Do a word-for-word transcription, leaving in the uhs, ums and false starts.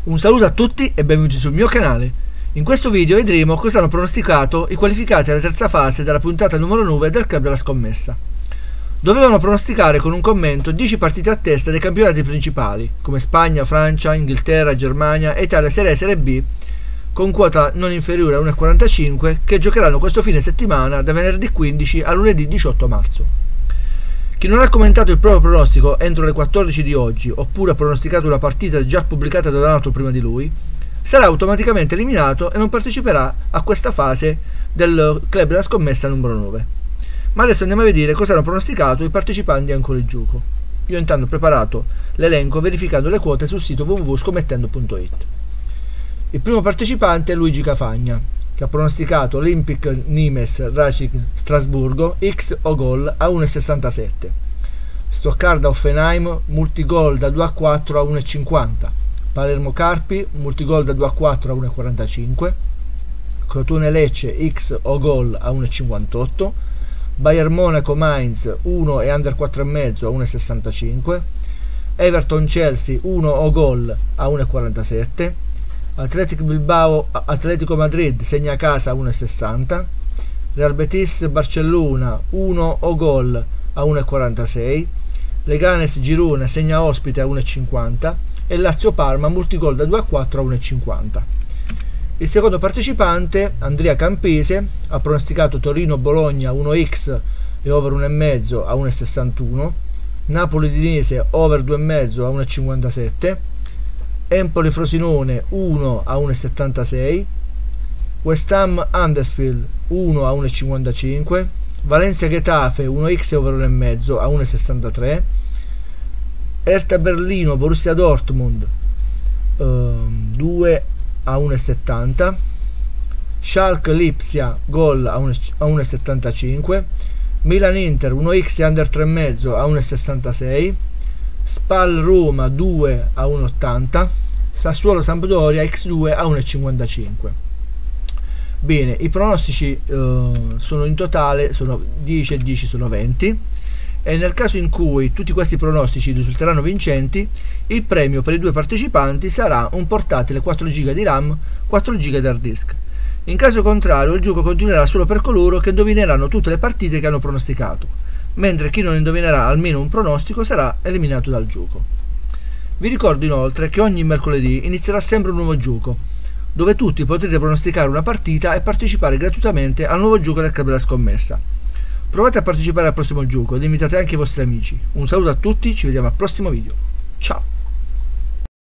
Un saluto a tutti e benvenuti sul mio canale. In questo video vedremo cosa hanno pronosticato i qualificati alla terza fase della puntata numero nove del Club della Scommessa. Dovevano pronosticare con un commento dieci partite a testa dei campionati principali, come Spagna, Francia, Inghilterra, Germania e Italia Serie A e Serie B, con quota non inferiore a uno virgola quarantacinque, che giocheranno questo fine settimana da venerdì quindici a lunedì diciotto marzo. Chi non ha commentato il proprio pronostico entro le quattordici di oggi, oppure ha pronosticato una partita già pubblicata da un altro prima di lui, sarà automaticamente eliminato e non parteciperà a questa fase del Club della Scommessa numero nove. Ma adesso andiamo a vedere cosa hanno pronosticato i partecipanti ancora il gioco. Io intanto ho preparato l'elenco verificando le quote sul sito w w w punto scommettendo punto it. Il primo partecipante è Luigi Cafagna, che ha pronosticato Olympic Nimes Racing Strasburgo X o gol a uno virgola sessantasette, Stoccarda Hoffenheim multigol da due a quattro a uno virgola cinquanta, Palermo Carpi multigol da due a quattro a uno virgola quarantacinque, Crotone Lecce X o gol a uno virgola cinquantotto, Bayern Monaco Mainz uno e under quattro virgola cinque a uno virgola sessantacinque, Everton Chelsea uno o gol a uno virgola quarantasette, Athletic Bilbao Atletico Madrid segna a casa a uno virgola sessanta, Real Betis Barcellona uno o gol a uno virgola quarantasei, Leganes Girona segna ospite a uno virgola cinquanta e Lazio Parma multigol da due a quattro a uno virgola cinquanta. Il secondo partecipante, Andrea Campese, ha pronosticato Torino Bologna uno x e over uno virgola cinque a uno virgola sessantuno, Napoli Udinese over due virgola cinque a uno virgola cinquantasette, Empoli Frosinone uno a uno virgola settantasei, West Ham Huddersfield uno a uno virgola cinquantacinque, Valencia Getafe uno x over uno virgola cinque a uno virgola sessantatré, Hertha Berlino Borussia Dortmund um, due a uno virgola settanta, Schalke Lipsia gol a uno virgola settantacinque, Milan Inter uno x under tre virgola cinque a uno virgola sessantasei, Spal Roma due a uno virgola ottanta, Sassuolo Sampdoria x due a uno virgola cinquantacinque. Bene, i pronostici eh, sono in totale sono dieci e dieci sono venti, e nel caso in cui tutti questi pronostici risulteranno vincenti, il premio per i due partecipanti sarà un portatile quattro giga di RAM, quattro giga di hard disk. In caso contrario il gioco continuerà solo per coloro che indovineranno tutte le partite che hanno pronosticato, mentre chi non indovinerà almeno un pronostico sarà eliminato dal gioco. Vi ricordo inoltre che ogni mercoledì inizierà sempre un nuovo gioco, dove tutti potrete pronosticare una partita e partecipare gratuitamente al nuovo gioco del Club della Scommessa. Provate a partecipare al prossimo gioco ed invitate anche i vostri amici. Un saluto a tutti, ci vediamo al prossimo video. Ciao!